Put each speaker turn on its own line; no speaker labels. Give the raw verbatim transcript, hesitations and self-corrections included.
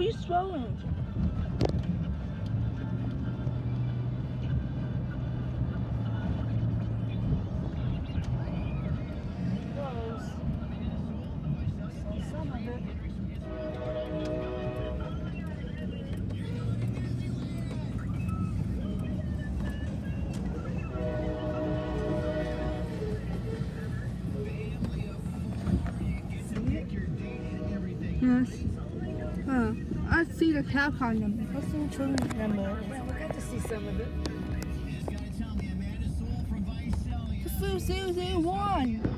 He's throwing. Some of it.
Yes. Huh. I see the cap on them.
Let's see which one number. Yeah, we got to see some of it. The food says they won.